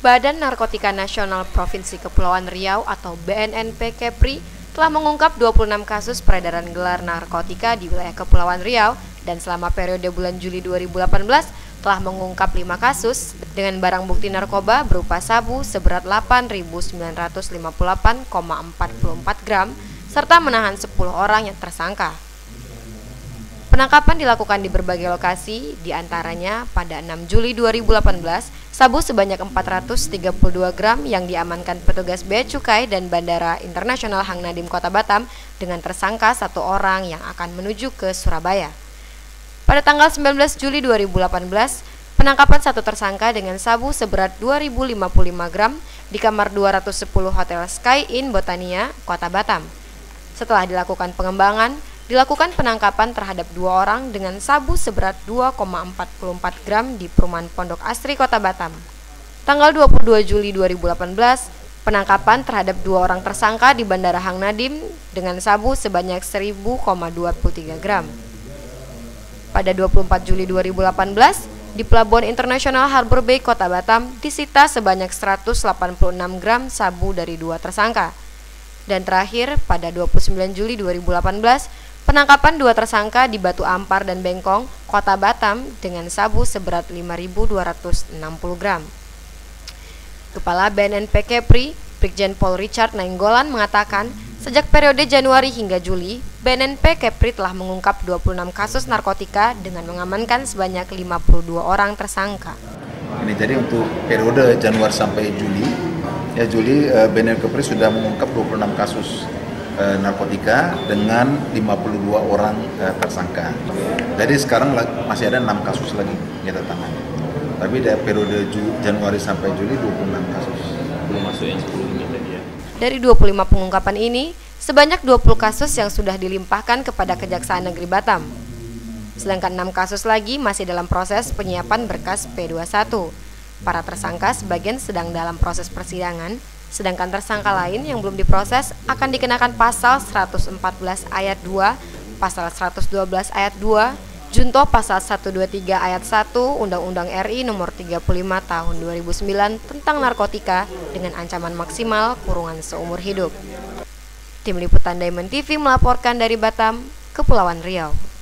Badan Narkotika Nasional Provinsi Kepulauan Riau atau BNNP Kepri telah mengungkap 26 kasus peredaran gelar narkotika di wilayah Kepulauan Riau dan selama periode bulan Juli 2018 telah mengungkap 5 kasus dengan barang bukti narkoba berupa sabu seberat 8.958,44 gram serta menahan 10 orang yang tersangka. Penangkapan dilakukan di berbagai lokasi, diantaranya pada 6 Juli 2018, sabu sebanyak 432 gram yang diamankan petugas Bea Cukai dan Bandara Internasional Hang Nadiem Kota Batam dengan tersangka 1 orang yang akan menuju ke Surabaya. Pada tanggal 19 Juli 2018, penangkapan 1 tersangka dengan sabu seberat 2.055 gram di kamar 210 Hotel Sky Inn Botania, Kota Batam. Setelah dilakukan pengembangan, dilakukan penangkapan terhadap 2 orang dengan sabu seberat 2,44 gram di Perumahan Pondok Asri, Kota Batam. Tanggal 22 Juli 2018, penangkapan terhadap 2 orang tersangka di Bandara Hang Nadiem dengan sabu sebanyak 1.023 gram. Pada 24 Juli 2018, di Pelabuhan Internasional Harbor Bay, Kota Batam, disita sebanyak 186 gram sabu dari 2 tersangka. Dan terakhir, pada 29 Juli 2018, penangkapan 2 tersangka di Batu Ampar dan Bengkong, Kota Batam dengan sabu seberat 5.260 gram. Kepala BNNP Kepri, Brigjen Pol Richard Nainggolan mengatakan, sejak periode Januari hingga Juli, BNNP Kepri telah mengungkap 26 kasus narkotika dengan mengamankan sebanyak 52 orang tersangka. Ini jadi untuk periode Januari sampai Juli, BNNP Kepri sudah mengungkap 26 kasus narkotika dengan 52 orang tersangka. Jadi sekarang masih ada 6 kasus lagi kita tangani. Tapi dari periode Januari sampai Juli 26 kasus. Belum masuk yang 10 tadi ya. Dari 25 pengungkapan ini, sebanyak 20 kasus yang sudah dilimpahkan kepada Kejaksaan Negeri Batam. Sedangkan 6 kasus lagi masih dalam proses penyiapan berkas P21. Para tersangka sebagian sedang dalam proses persidangan, sedangkan tersangka lain yang belum diproses akan dikenakan pasal 114 ayat 2, pasal 112 ayat 2, junto pasal 123 ayat 1 Undang-Undang RI nomor 35 tahun 2009 tentang narkotika dengan ancaman maksimal kurungan seumur hidup. Tim Liputan Diamond TV melaporkan dari Batam, Kepulauan Riau.